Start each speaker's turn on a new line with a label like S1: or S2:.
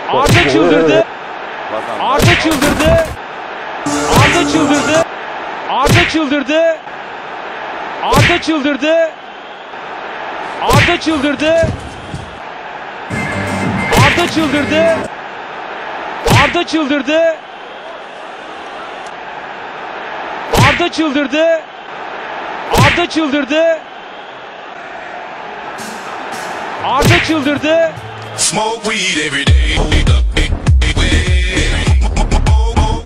S1: Arda çıldırdı. Arda çıldırdı. Arda çıldırdı. Arda çıldırdı. Arda çıldırdı. Arda çıldırdı. Arda çıldırdı. Arda çıldırdı. Arda çıldırdı. Arda çıldırdı. Arda çıldırdı.
S2: Smoke weed every day.